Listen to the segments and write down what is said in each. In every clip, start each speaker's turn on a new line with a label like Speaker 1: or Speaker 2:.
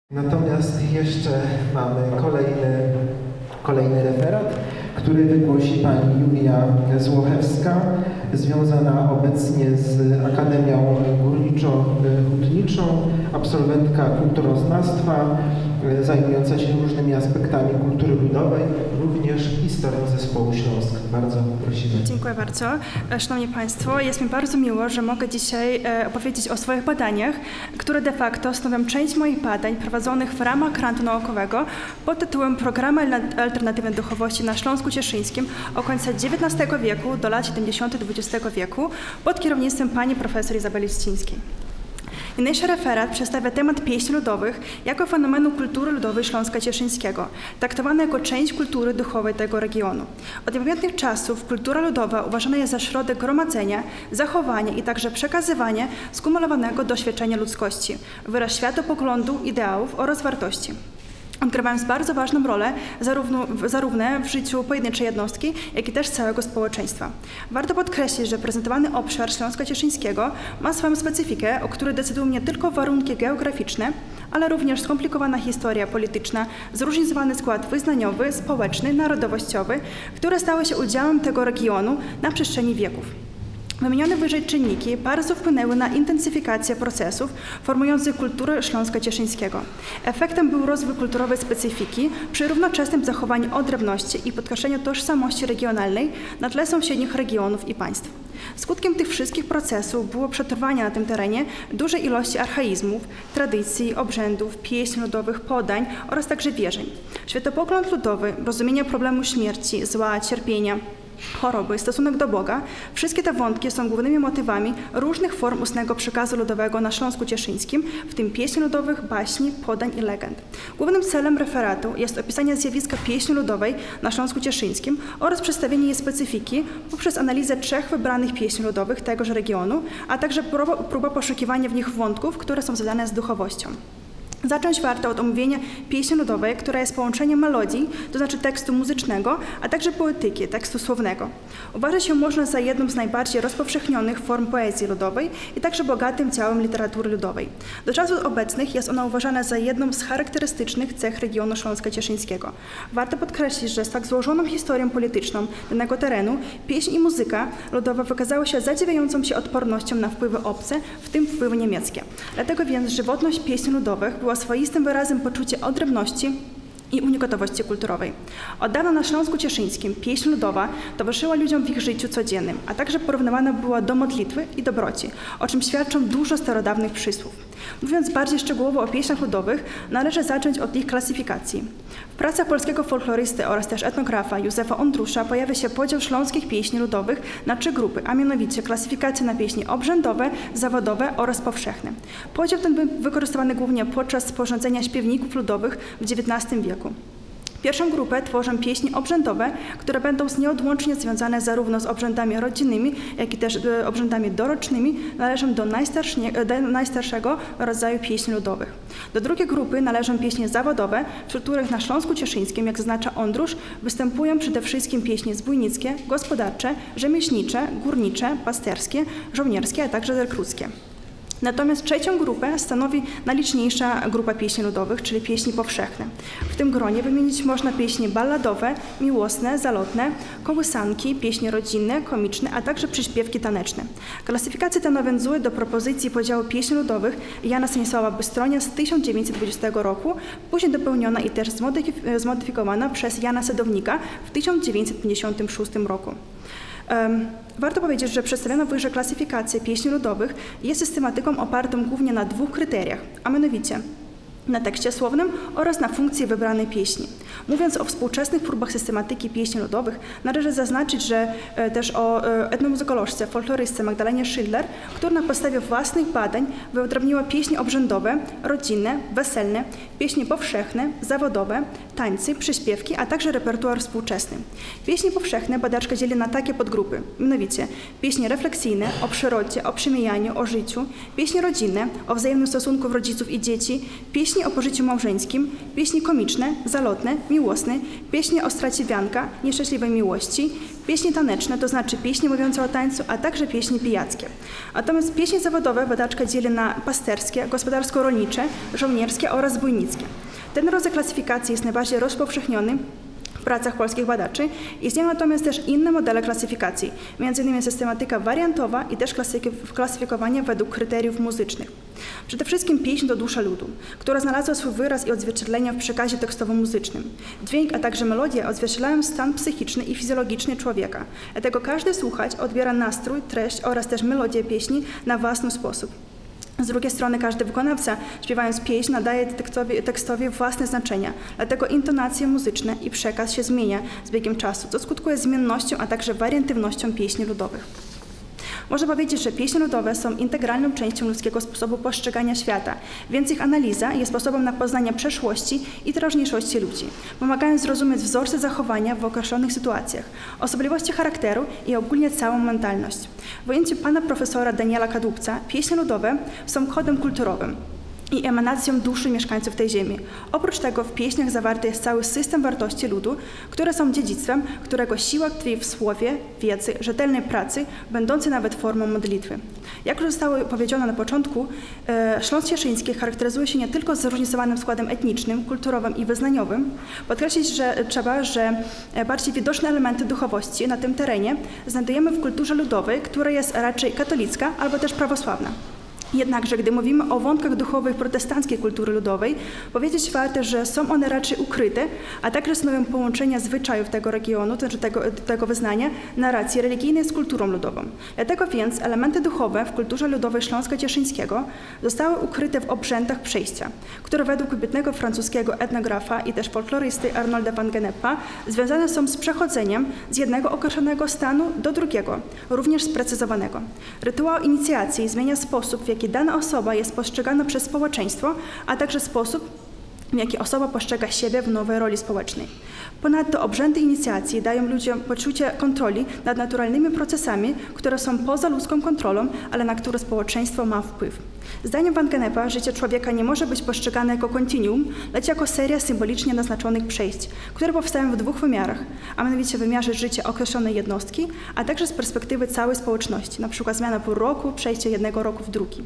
Speaker 1: Natomiast jeszcze mamy kolejny referat, który wygłosi pani Julia Złochewska, związana obecnie z Akademią Górniczo-Hutniczą, absolwentka kulturoznawstwa, zajmująca się różnymi aspektami kultury ludowej, również historią Zespołu Śląsk. Bardzo prosimy.
Speaker 2: Dziękuję bardzo. Szanowni Państwo, jest mi bardzo miło, że mogę dzisiaj opowiedzieć o swoich badaniach, które de facto stanowią część moich badań prowadzonych w ramach grantu naukowego pod tytułem Programy alternatywnej duchowości na Śląsku Cieszyńskim od końca XIX wieku do lat 70. XX wieku pod kierownictwem pani profesor Izabeli Ścińskiej. Niniejszy referat przedstawia temat pieśni ludowych jako fenomenu kultury ludowej Śląska Cieszyńskiego, traktowany jako część kultury duchowej tego regionu. Od niepamiętnych czasów kultura ludowa uważana jest za środek gromadzenia, zachowania i także przekazywania skumulowanego doświadczenia ludzkości, wyraz światopoglądu, ideałów oraz wartości, odgrywając bardzo ważną rolę zarówno w życiu pojedynczej jednostki, jak i też całego społeczeństwa. Warto podkreślić, że prezentowany obszar Śląska Cieszyńskiego ma swoją specyfikę, o której decydują nie tylko warunki geograficzne, ale również skomplikowana historia polityczna, zróżnicowany skład wyznaniowy, społeczny, narodowościowy, które stały się udziałem tego regionu na przestrzeni wieków. Wymienione wyżej czynniki bardzo wpłynęły na intensyfikację procesów formujących kulturę Śląska Cieszyńskiego. Efektem był rozwój kulturowej specyfiki przy równoczesnym zachowaniu odrębności i podkreśleniu tożsamości regionalnej na tle sąsiednich regionów i państw. Skutkiem tych wszystkich procesów było przetrwanie na tym terenie dużej ilości archaizmów, tradycji, obrzędów, pieśni ludowych, podań oraz także wierzeń. Światopogląd ludowy, rozumienie problemu śmierci, zła, cierpienia, choroby, stosunek do Boga, wszystkie te wątki są głównymi motywami różnych form ustnego przekazu ludowego na Śląsku Cieszyńskim, w tym pieśni ludowych, baśni, podań i legend. Głównym celem referatu jest opisanie zjawiska pieśni ludowej na Śląsku Cieszyńskim oraz przedstawienie jej specyfiki poprzez analizę 3 wybranych pieśni ludowych tegoż regionu, a także próba poszukiwania w nich wątków, które są związane z duchowością. Zacząć warto od omówienia pieśni ludowej, która jest połączeniem melodii, to znaczy tekstu muzycznego, a także poetyki, tekstu słownego. Uważać ją można za jedną z najbardziej rozpowszechnionych form poezji ludowej i także bogatym ciałem literatury ludowej. Do czasów obecnych jest ona uważana za jedną z charakterystycznych cech regionu Śląska Cieszyńskiego. Warto podkreślić, że z tak złożoną historią polityczną danego terenu pieśń i muzyka ludowa wykazały się zadziwiającą się odpornością na wpływy obce, w tym wpływy niemieckie. Dlatego więc żywotność pieśni ludowych była swoistym wyrazem poczucia odrębności i unikatowości kulturowej. Od dawna na Śląsku Cieszyńskim pieśń ludowa towarzyszyła ludziom w ich życiu codziennym, a także porównywana była do modlitwy i dobroci, o czym świadczą dużo starodawnych przysłów. Mówiąc bardziej szczegółowo o pieśniach ludowych, należy zacząć od ich klasyfikacji. W pracach polskiego folklorysty oraz też etnografa Józefa Ondrusza pojawia się podział śląskich pieśni ludowych na 3 grupy, a mianowicie klasyfikację na pieśni obrzędowe, zawodowe oraz powszechne. Podział ten był wykorzystywany głównie podczas sporządzenia śpiewników ludowych w XIX wieku. Pierwszą grupę tworzą pieśni obrzędowe, które będą nieodłącznie związane zarówno z obrzędami rodzinnymi, jak i też obrzędami dorocznymi, należą do najstarszego rodzaju pieśni ludowych. Do drugiej grupy należą pieśni zawodowe, wśród których na Śląsku Cieszyńskim, jak zaznacza Ondrusz, występują przede wszystkim pieśni zbójnickie, gospodarcze, rzemieślnicze, górnicze, pasterskie, żołnierskie, a także rekruckie. Natomiast trzecią grupę stanowi najliczniejsza grupa pieśni ludowych, czyli pieśni powszechne. W tym gronie wymienić można pieśni balladowe, miłosne, zalotne, kołysanki, pieśni rodzinne, komiczne, a także przyśpiewki taneczne. Klasyfikacje te nawiązuje do propozycji podziału pieśni ludowych Jana Stanisława Bystronia z 1920 roku, później dopełniona i też zmodyfikowana przez Jana Sadownika w 1956 roku. Warto powiedzieć, że przedstawiona wyżej klasyfikacja pieśni ludowych jest systematyką opartą głównie na 2 kryteriach, a mianowicie na tekście słownym oraz na funkcji wybranej pieśni. Mówiąc o współczesnych próbach systematyki pieśni ludowych, należy zaznaczyć, że też o etnomuzykolożce, folklorystce Magdalenie Schindler, która na podstawie własnych badań wyodrębniła pieśni obrzędowe, rodzinne, weselne, pieśni powszechne, zawodowe, tańcy, przyśpiewki, a także repertuar współczesny. Pieśni powszechne badaczka dzieli na takie podgrupy, mianowicie pieśni refleksyjne o przyrodzie, o przemijaniu, o życiu, pieśni rodzinne o wzajemnym stosunku rodziców i dzieci, pieśni pieśni o pożyciu małżeńskim, pieśni komiczne, zalotne, miłosne, pieśni o stracie wianka, nieszczęśliwej miłości, pieśni taneczne, to znaczy pieśni mówiące o tańcu, a także pieśni pijackie. Natomiast pieśni zawodowe badaczka dzieli na pasterskie, gospodarsko-rolnicze, żołnierskie oraz bójnickie. Ten rodzaj klasyfikacji jest najbardziej rozpowszechniony w pracach polskich badaczy. Istnieją natomiast też inne modele klasyfikacji, m.in. systematyka wariantowa i też klasyfikowanie według kryteriów muzycznych. Przede wszystkim pieśń to dusza ludu, która znalazła swój wyraz i odzwierciedlenie w przekazie tekstowo-muzycznym. Dźwięk, a także melodia odzwierciedlają stan psychiczny i fizjologiczny człowieka. Dlatego każdy słuchacz odbiera nastrój, treść oraz też melodię pieśni na własny sposób. Z drugiej strony każdy wykonawca, śpiewając pieśń, nadaje tekstowi własne znaczenia, dlatego intonacje muzyczne i przekaz się zmienia z biegiem czasu, co skutkuje zmiennością, a także wariantywnością pieśni ludowych. Można powiedzieć, że pieśni ludowe są integralną częścią ludzkiego sposobu postrzegania świata, więc ich analiza jest sposobem na poznanie przeszłości i teraźniejszości ludzi, pomagając zrozumieć wzorce zachowania w określonych sytuacjach, osobliwości charakteru i ogólnie całą mentalność. W ujęciu pana profesora Daniela Kadłubca pieśni ludowe są kodem kulturowym i emanacją duszy mieszkańców tej ziemi. Oprócz tego w pieśniach zawarty jest cały system wartości ludu, które są dziedzictwem, którego siła tkwi w słowie, wiedzy, rzetelnej pracy, będącej nawet formą modlitwy. Jak już zostało powiedziane na początku, Śląsk Cieszyński charakteryzuje się nie tylko zróżnicowanym składem etnicznym, kulturowym i wyznaniowym. Podkreślić trzeba, że bardziej widoczne elementy duchowości na tym terenie znajdujemy w kulturze ludowej, która jest raczej katolicka albo też prawosławna. Jednakże, gdy mówimy o wątkach duchowych protestanckiej kultury ludowej, powiedzieć warto, że są one raczej ukryte, a także stanowią połączenia zwyczajów tego regionu, to znaczy tego wyznania, narracji religijnej z kulturą ludową. Dlatego więc elementy duchowe w kulturze ludowej Śląska Cieszyńskiego zostały ukryte w obrzędach przejścia, które według wybitnego francuskiego etnografa i też folklorysty Arnolda van Genepa związane są z przechodzeniem z jednego określonego stanu do drugiego, również sprecyzowanego. Rytuał inicjacji zmienia sposób, w jaki dana osoba jest postrzegana przez społeczeństwo, a także sposób, w jaki osoba postrzega siebie w nowej roli społecznej. Ponadto obrzędy inicjacji dają ludziom poczucie kontroli nad naturalnymi procesami, które są poza ludzką kontrolą, ale na które społeczeństwo ma wpływ. Zdaniem Van Genepa życie człowieka nie może być postrzegane jako kontinuum, lecz jako seria symbolicznie naznaczonych przejść, które powstają w dwóch wymiarach, a mianowicie w wymiarze życia określonej jednostki, a także z perspektywy całej społeczności, np. zmiana pół roku, przejście jednego roku w drugi.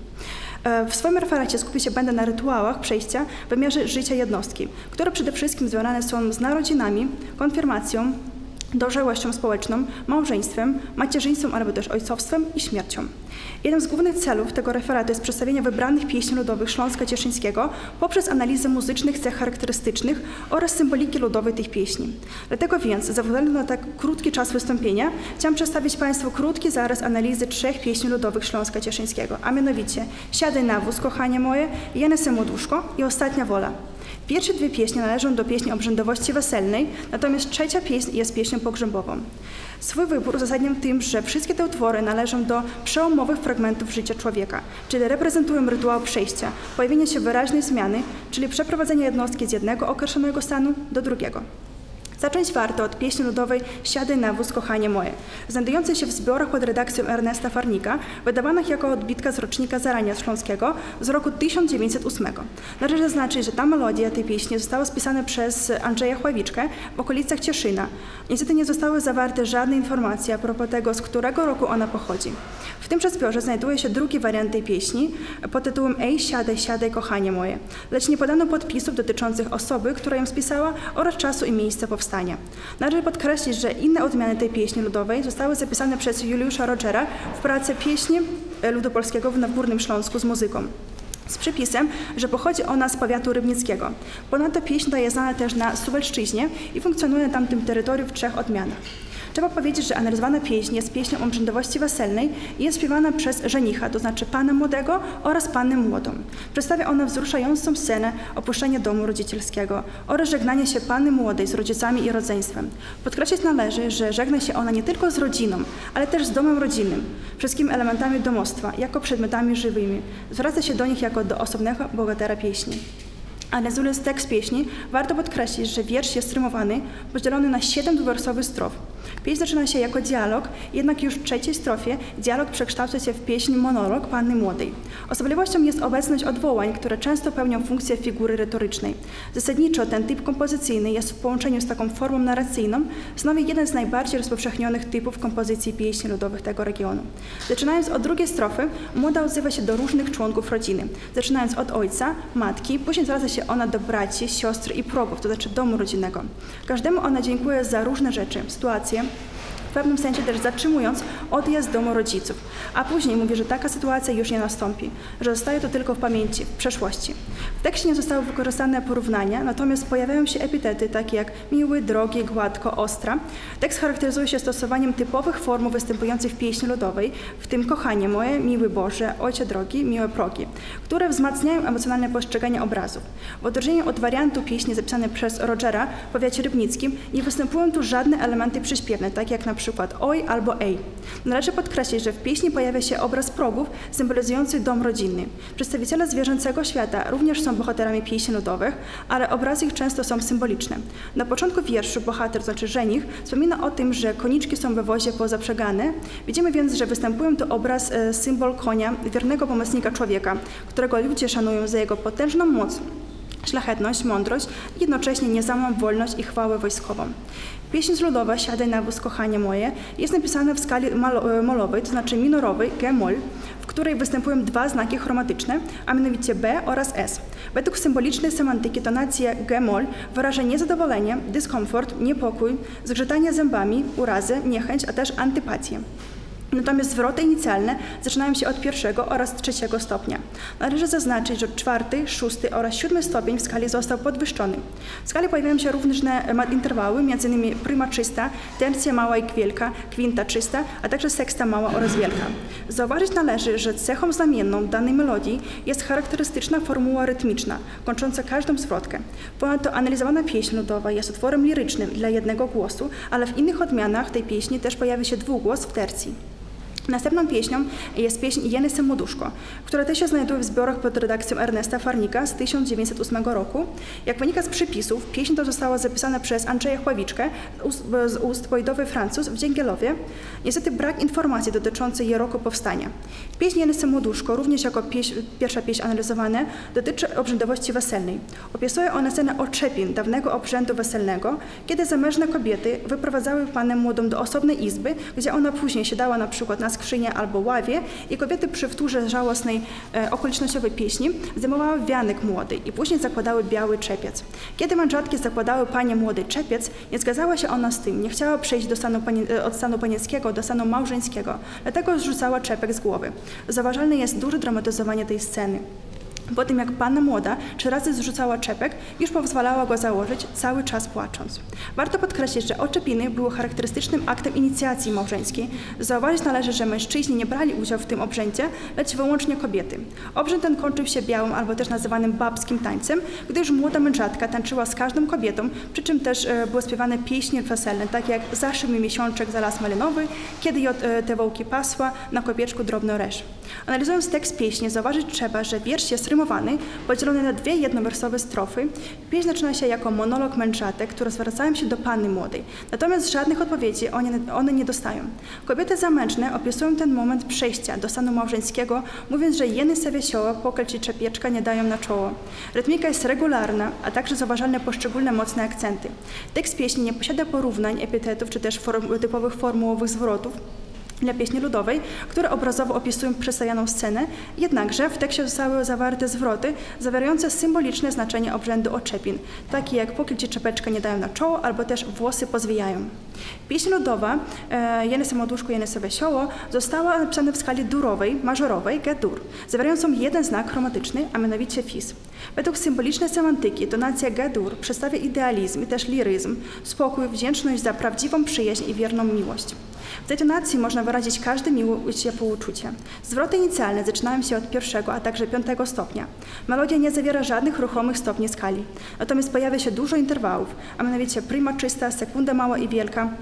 Speaker 2: W swoim referacie skupić się będę na rytuałach przejścia w wymiarze życia jednostki, które przede wszystkim związane są z narodzinami, konfirmacją, dojrzałością społeczną, małżeństwem, macierzyństwem albo też ojcowstwem i śmiercią. Jeden z głównych celów tego referatu jest przedstawienie wybranych pieśni ludowych Śląska Cieszyńskiego poprzez analizę muzycznych cech charakterystycznych oraz symboliki ludowej tych pieśni. Dlatego więc, ze względu na tak krótki czas wystąpienia, chciałam przedstawić Państwu krótki zarys analizy 3 pieśni ludowych Śląska Cieszyńskiego, a mianowicie Siadaj na wóz, kochanie moje, Jenese młoduszko i Ostatnia wola. Pierwsze 2 pieśni należą do pieśni obrzędowości weselnej, natomiast trzecia pieśń jest pieśnią pogrzebową. Swój wybór uzasadniam tym, że wszystkie te utwory należą do przełomowych fragmentów życia człowieka, czyli reprezentują rytuał przejścia, pojawienie się wyraźnej zmiany, czyli przeprowadzenie jednostki z jednego określonego stanu do drugiego. Zacząć warto od pieśni ludowej Siadaj na wóz, kochanie moje, znajdującej się w zbiorach pod redakcją Ernesta Farnika, wydawanych jako odbitka z rocznika Zarania Śląskiego z roku 1908. Należy zaznaczyć, że ta melodia tej pieśni została spisana przez Andrzeja Chławiczkę w okolicach Cieszyna. Niestety nie zostały zawarte żadne informacje a propos tego, z którego roku ona pochodzi. W tymże zbiorze znajduje się drugi wariant tej pieśni pod tytułem Ej, siadaj, siadaj, kochanie moje, lecz nie podano podpisów dotyczących osoby, która ją spisała oraz czasu i miejsca powstania. Należy podkreślić, że inne odmiany tej pieśni ludowej zostały zapisane przez Juliusza Rogera w pracy Pieśni ludu polskiego w Górnym Śląsku z muzyką, z przypisem, że pochodzi ona z powiatu rybnickiego. Ponadto pieśń ta jest znana też na Suwalszczyźnie i funkcjonuje na tamtym terytorium w 3 odmianach. Trzeba powiedzieć, że analizowana pieśń jest pieśnią obrzędowości weselnej i jest śpiewana przez żenicha, to znaczy pana młodego oraz pannę młodą. Przedstawia ona wzruszającą scenę opuszczenia domu rodzicielskiego oraz żegnania się panny młodej z rodzicami i rodzeństwem. Podkreślić należy, że żegna się ona nie tylko z rodziną, ale też z domem rodzinnym, wszystkimi elementami domostwa, jako przedmiotami żywymi. Zwraca się do nich jako do osobnego bohatera pieśni. Analizując tekst pieśni, warto podkreślić, że wiersz jest rymowany, podzielony na 7 dwuwersowych strof. Pieśń zaczyna się jako dialog, jednak już w trzeciej strofie dialog przekształca się w pieśń monolog panny młodej. Osobliwością jest obecność odwołań, które często pełnią funkcję figury retorycznej. Zasadniczo ten typ kompozycyjny jest w połączeniu z taką formą narracyjną stanowi jeden z najbardziej rozpowszechnionych typów kompozycji pieśni ludowych tego regionu. Zaczynając od drugiej strofy, młoda odzywa się do różnych członków rodziny. Zaczynając od ojca, matki, później zwraca się ona do braci, siostr i progów, to znaczy domu rodzinnego. Każdemu ona dziękuję za różne rzeczy, sytuacje, w pewnym sensie też zatrzymując odjazd z domu rodziców, a później mówi, że taka sytuacja już nie nastąpi, że zostaje to tylko w pamięci, w przeszłości. W tekście nie zostały wykorzystane porównania, natomiast pojawiają się epitety takie jak miły, drogi, gładko, ostra. Tekst charakteryzuje się stosowaniem typowych form występujących w pieśni ludowej, w tym kochanie moje, miły Boże, ojcze drogi, miłe progi, które wzmacniają emocjonalne postrzeganie obrazów. W odróżnieniu od wariantu pieśni zapisanej przez Rogera w powiecie rybnickim nie występują tu żadne elementy przyśpiewne, takie jak na przykład oj albo ej. Należy podkreślić, że w pieśni pojawia się obraz progów symbolizujący dom rodzinny. Przedstawiciele zwierzęcego świata również są bohaterami pieśni ludowych, ale obrazy ich często są symboliczne. Na początku wierszu bohater, to znaczy żenich, wspomina o tym, że koniczki są we wozie pozaprzegane. Widzimy więc, że występują tu obraz, symbol konia, wiernego pomocnika człowieka, którego ludzie szanują za jego potężną moc, szlachetność, mądrość i jednocześnie niezłomną wolność i chwałę wojskową. Pieśń ludowa Siadaj na wóz, kochanie moje jest napisana w skali molowej, to znaczy minorowej, G-moll, w której występują dwa znaki chromatyczne, a mianowicie B oraz S. Według symbolicznej semantyki tonacja G-moll wyraża niezadowolenie, dyskomfort, niepokój, zgrzytanie zębami, urazę, niechęć, a też antypatię. Natomiast zwroty inicjalne zaczynają się od pierwszego oraz trzeciego stopnia. Należy zaznaczyć, że 4., 6. oraz 7. stopień w skali został podwyższony. W skali pojawiają się różne interwały, m.in. prima czysta, tercja mała i wielka, kwinta czysta, a także seksta mała oraz wielka. Zauważyć należy, że cechą znamienną danej melodii jest charakterystyczna formuła rytmiczna, kończąca każdą zwrotkę. Ponadto analizowana pieśń ludowa jest utworem lirycznym dla jednego głosu, ale w innych odmianach tej pieśni też pojawia się dwugłos w tercji. Następną pieśnią jest pieśń Jeny Semoduszko, która też się znajduje w zbiorach pod redakcją Ernesta Farnika z 1908 roku. Jak wynika z przypisów, pieśń ta została zapisana przez Andrzeja Chławiczkę z ust Wojdowy Francuz w Dzięgielowie. Niestety brak informacji dotyczącej jej roku powstania. Pieśń Jeny Semoduszko, również jako pierwsza pieśń analizowana, dotyczy obrzędowości weselnej. Opisuje ona scenę oczepin dawnego obrzędu weselnego, kiedy zamężne kobiety wyprowadzały pannę młodą do osobnej izby, gdzie ona później siadała na przykład na skrzynie albo ławie i kobiety przy wtórze żałosnej okolicznościowej pieśni zdejmowały wianek młody i później zakładały biały czepiec. Kiedy mędrzatki zakładały panie młody czepiec, nie zgadzała się ona z tym, nie chciała przejść od stanu panieckiego do stanu małżeńskiego, dlatego zrzucała czepek z głowy. Zauważalne jest duże dramatyzowanie tej sceny. Po tym, jak panna młoda 3 razy zrzucała czepek, już pozwalała go założyć, cały czas płacząc. Warto podkreślić, że oczepiny były charakterystycznym aktem inicjacji małżeńskiej. Zauważyć należy, że mężczyźni nie brali udziału w tym obrzędzie, lecz wyłącznie kobiety. Obrzęd ten kończył się białym albo też nazywanym babskim tańcem, gdyż młoda mędrzatka tańczyła z każdą kobietą, przy czym też były śpiewane pieśni weselne, takie jak Zaszył mi miesiączek za las malinowy, Kiedy te wołki pasła, na kopieczku drobno resz. Analizując tekst pieśni, zauważyć trzeba, że wiersz jest rymowany, podzielony na 2 jednowersowe strofy. Pieśń zaczyna się jako monolog mędrzatek, które zwracają się do panny młodej. Natomiast żadnych odpowiedzi one nie dostają. Kobiety zamęczne opisują ten moment przejścia do stanu małżeńskiego, mówiąc, że jeny se wesioło, pokel ci czepieczka nie dają na czoło. Rytmika jest regularna, a także zauważalne poszczególne mocne akcenty. Tekst pieśni nie posiada porównań, epitetów czy też typowych formułowych zwrotów dla pieśni ludowej, które obrazowo opisują przedstawioną scenę, jednakże w tekście zostały zawarte zwroty zawierające symboliczne znaczenie obrzędu oczepin, takie jak pokiel ci czepeczkę nie dają na czoło, albo też włosy pozwijają. Pieśń ludowa Jeny Semoduszko, Jeny se wesioło została napisana w skali durowej, mażorowej, G-dur, zawierającą jeden znak chromatyczny, a mianowicie fis. Według symbolicznej semantyki tonacja G-dur przedstawia idealizm i też liryzm, spokój, wdzięczność za prawdziwą przyjaźń i wierną miłość. W tej tonacji można wyrazić każde miłe i ciepłe uczucie. Zwroty inicjalne zaczynają się od 1., a także 5. stopnia. Melodia nie zawiera żadnych ruchomych stopni skali. Natomiast pojawia się dużo interwałów, a mianowicie prima czysta, sekunda mała i wielka,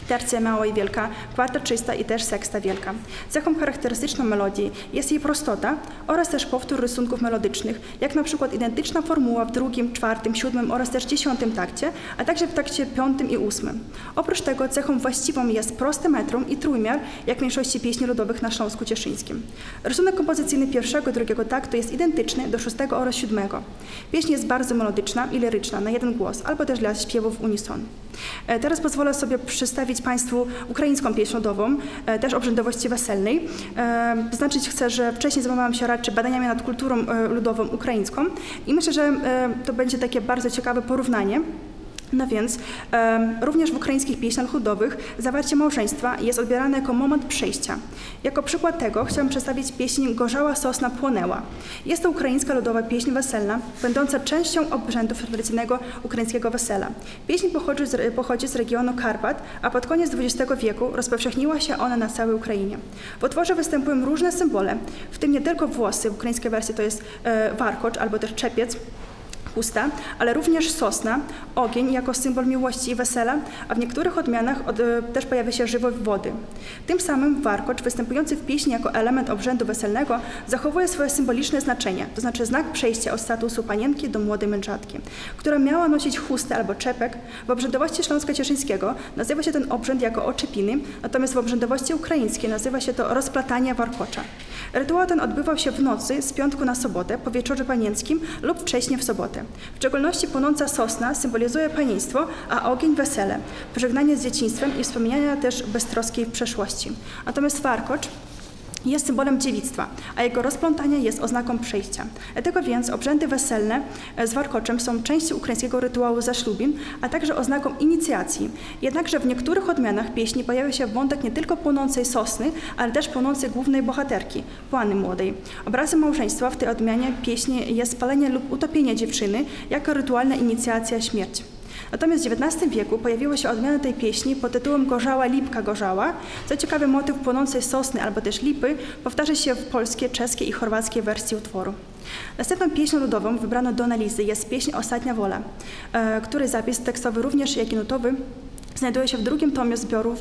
Speaker 2: tercja mała i wielka, kwarta czysta i też seksta wielka. Cechą charakterystyczną melodii jest jej prostota oraz też powtór rysunków melodycznych, jak na przykład identyczna formuła w drugim, czwartym, siódmym oraz też 10 takcie, a także w takcie 5 i 8. Oprócz tego cechą właściwą jest prosty metrum i trójmiar, jak w większości pieśni ludowych na Śląsku Cieszyńskim. Rysunek kompozycyjny pierwszego i drugiego taktu jest identyczny do 6 oraz 7. Pieśń jest bardzo melodyczna i liryczna na jeden głos, albo też dla śpiewów unison. Teraz pozwolę sobie przedstawić Państwu ukraińską pieśń ludową, też obrzędowości weselnej. Zaznaczyć chcę, że wcześniej zajmowałam się raczej badaniami nad kulturą ludową ukraińską i myślę, że to będzie takie bardzo ciekawe porównanie. No więc również w ukraińskich pieśniach ludowych zawarcie małżeństwa jest odbierane jako moment przejścia. Jako przykład tego chciałam przedstawić pieśń Gorzała sosna płonęła. Jest to ukraińska ludowa pieśń weselna, będąca częścią obrzędu tradycyjnego ukraińskiego wesela. Pieśń pochodzi z regionu Karpat, a pod koniec XX wieku rozpowszechniła się ona na całej Ukrainie. W utworze występują różne symbole, w tym nie tylko włosy, w ukraińskiej wersji to jest warkocz albo też czepiec, chusta, ale również sosna, ogień jako symbol miłości i wesela, a w niektórych odmianach też pojawia się żywioł wody. Tym samym warkocz, występujący w pieśni jako element obrzędu weselnego, zachowuje swoje symboliczne znaczenie, to znaczy znak przejścia od statusu panienki do młodej mędrzatki, która miała nosić chustę albo czepek. W obrzędowości Śląska Cieszyńskiego nazywa się ten obrzęd jako oczepiny, natomiast w obrzędowości ukraińskiej nazywa się to rozplatanie warkocza. Rytuał ten odbywał się w nocy z piątku na sobotę, po wieczorze panieńskim lub wcześnie w sobotę. W szczególności płonąca sosna symbolizuje panieństwo, a ogień wesele, pożegnanie z dzieciństwem i wspomnienia też beztroskiej w przeszłości. Natomiast warkocz jest symbolem dziewictwa, a jego rozplątanie jest oznaką przejścia. Dlatego więc obrzędy weselne z warkoczem są częścią ukraińskiego rytuału zaślubin, a także oznaką inicjacji. Jednakże w niektórych odmianach pieśni pojawia się wątek nie tylko płonącej sosny, ale też płonącej głównej bohaterki, panny młodej. Obrazem małżeństwa w tej odmianie pieśni jest spalenie lub utopienie dziewczyny jako rytualna inicjacja śmierci. Natomiast w XIX wieku pojawiła się odmiana tej pieśni pod tytułem Gorzała lipka gorzała. Co ciekawe, motyw płonącej sosny albo też lipy powtarza się w polskiej, czeskiej i chorwackiej wersji utworu. Następną pieśnią ludową wybraną do analizy jest pieśń Ostatnia wola, której zapis tekstowy również jak i nutowy znajduje się w drugim tomie zbiorów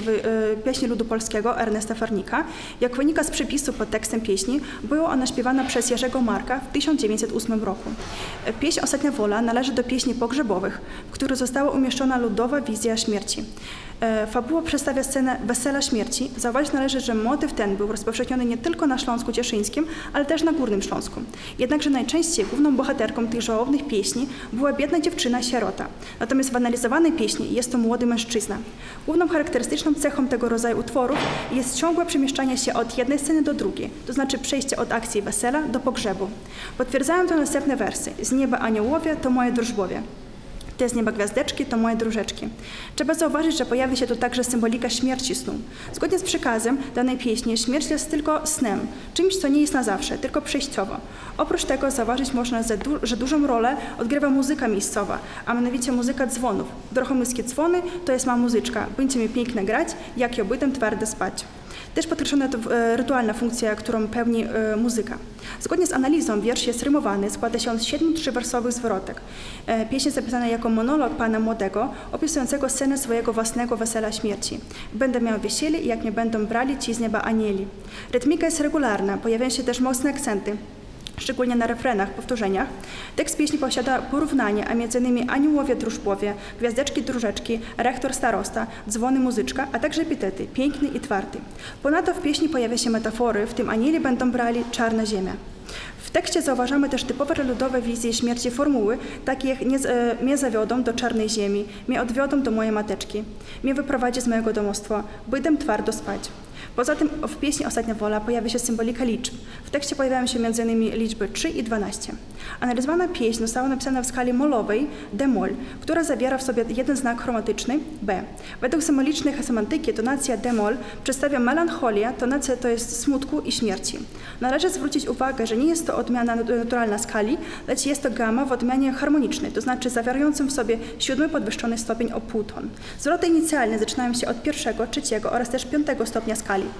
Speaker 2: pieśni ludu polskiego Ernesta Farnika. Jak wynika z przypisu pod tekstem pieśni, była ona śpiewana przez Jerzego Marka w 1908 roku. Pieśń Ostatnia wola należy do pieśni pogrzebowych, w których została umieszczona ludowa wizja śmierci. Fabuła przedstawia scenę wesela śmierci. Zauważyć należy, że motyw ten był rozpowszechniony nie tylko na Śląsku Cieszyńskim, ale też na Górnym Śląsku. Jednakże najczęściej główną bohaterką tych żałobnych pieśni była biedna dziewczyna sierota. Natomiast w analizowanej pieśni jest to młody mężczyzna. Główną charakterystyczną cechą tego rodzaju utworów jest ciągłe przemieszczanie się od jednej sceny do drugiej, to znaczy przejście od akcji wesela do pogrzebu. Potwierdzają to następne wersy. Z nieba aniołowie to moje drużbowie. Te z nieba gwiazdeczki to moje drużeczki. Trzeba zauważyć, że pojawi się tu także symbolika śmierci snu. Zgodnie z przekazem danej pieśni śmierć jest tylko snem, czymś, co nie jest na zawsze, tylko przejściowo. Oprócz tego zauważyć można, że dużą rolę odgrywa muzyka miejscowa, a mianowicie muzyka dzwonów. Drochomyskie dzwony to jest ma muzyczka. Będzie mi piękne grać, jak i obytem twarde spać. Też podkreślona to rytualna funkcja, którą pełni muzyka. Zgodnie z analizą wiersz jest rymowany, składa się z 7 trzywersowych zwrotek. Pieśń jest zapisana jako monolog pana młodego, opisującego scenę swojego własnego wesela śmierci. Będę miał wesele, jak mnie będą brali ci z nieba anieli. Rytmika jest regularna, pojawiają się też mocne akcenty, szczególnie na refrenach, powtórzeniach. Tekst pieśni posiada porównanie, a między innymi aniołowie drużbowie, gwiazdeczki drużeczki, rektor starosta, dzwony muzyczka, a także epitety piękny i twardy. Ponadto w pieśni pojawia się metafory, w tym anieli będą brali czarna ziemia. W tekście zauważamy też typowe ludowe wizje śmierci formuły, takie jak mnie zawiodą do czarnej ziemi, mnie odwiodą do mojej mateczki, mnie wyprowadzi z mojego domostwa, będę twardo spać. Poza tym w pieśni Ostatnia wola pojawia się symbolika liczb. W tekście pojawiają się m.in. liczby 3 i 12. Analizowana pieśń została napisana w skali molowej d-moll, która zawiera w sobie jeden znak chromatyczny B. Według symbolicznej semantyki tonacja d-moll przedstawia melancholię, tonacja to jest smutku i śmierci. Należy zwrócić uwagę, że nie jest to odmiana naturalna skali, lecz jest to gamma w odmianie harmonicznej, to znaczy zawierającym w sobie 7 podwyższony stopień o półton. Zwroty inicjalne zaczynają się od 1., 3. oraz też 5. stopnia skali.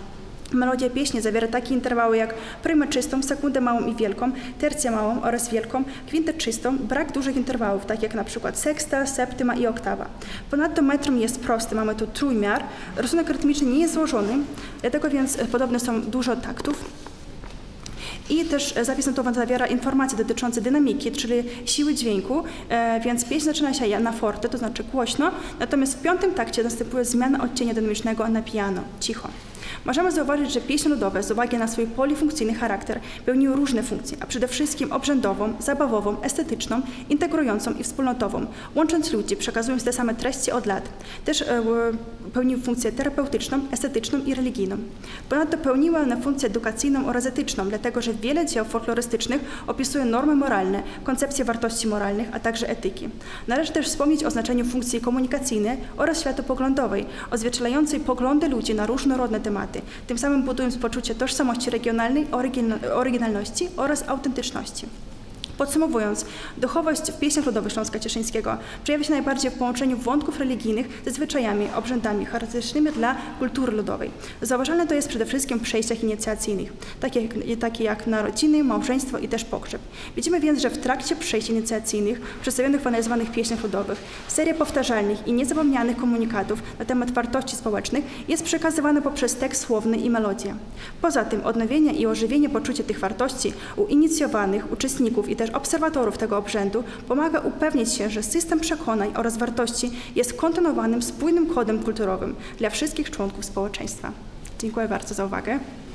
Speaker 2: Melodia pieśni zawiera takie interwały jak prymę czystą, sekundę małą i wielką, tercję małą oraz wielką, kwintę czystą, brak dużych interwałów, tak jak na przykład seksta, septyma i oktawa. Ponadto metrum jest prosty, mamy tu trójmiar, rysunek rytmiczny nie jest złożony, dlatego więc podobne są dużo taktów. I też zapis notowy zawiera informacje dotyczące dynamiki, czyli siły dźwięku, więc pieśń zaczyna się na forte, to znaczy głośno, natomiast w piątym takcie następuje zmiana odcienia dynamicznego na piano, cicho. Możemy zauważyć, że pieśni ludowe z uwagi na swój polifunkcyjny charakter pełniły różne funkcje, a przede wszystkim obrzędową, zabawową, estetyczną, integrującą i wspólnotową, łącząc ludzi, przekazując te same treści od lat. Też pełniły funkcję terapeutyczną, estetyczną i religijną. Ponadto pełniły one funkcję edukacyjną oraz etyczną, dlatego że wiele dzieł folklorystycznych opisuje normy moralne, koncepcje wartości moralnych, a także etyki. Należy też wspomnieć o znaczeniu funkcji komunikacyjnej oraz światopoglądowej, odzwierciedlającej poglądy ludzi na różnorodne tematy, tym samym budując poczucie tożsamości regionalnej, oryginalności oraz autentyczności. Podsumowując, duchowość w pieśniach ludowych Śląska Cieszyńskiego przejawia się najbardziej w połączeniu wątków religijnych ze zwyczajami, obrzędami charakterystycznymi dla kultury ludowej. Zauważalne to jest przede wszystkim w przejściach inicjacyjnych, takie jak narodziny, małżeństwo i też pogrzeb. Widzimy więc, że w trakcie przejść inicjacyjnych przedstawionych w analizowanych pieśniach ludowych seria powtarzalnych i niezapomnianych komunikatów na temat wartości społecznych jest przekazywana poprzez tekst słowny i melodię. Poza tym odnowienie i ożywienie poczucia tych wartości u inicjowanych uczestników i też obserwatorów tego obrzędu pomaga upewnić się, że system przekonań oraz wartości jest kontynuowanym, spójnym kodem kulturowym dla wszystkich członków społeczeństwa. Dziękuję bardzo za uwagę.